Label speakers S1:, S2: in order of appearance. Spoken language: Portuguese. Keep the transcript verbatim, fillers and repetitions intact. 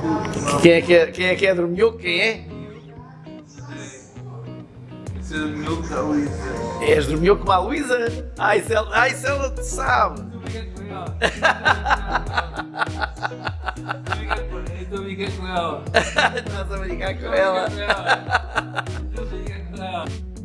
S1: Quem é que é, quem é, que é dorminhoco? Quem é?
S2: Isso é dorminhoco da Luísa.
S1: És dorminhoco como a Luísa? Ai, se ela, ai, se ela te sabe!
S2: Estou a brincar com ela.
S1: Estás a brincar com ela?
S2: Estou a brincar com ela.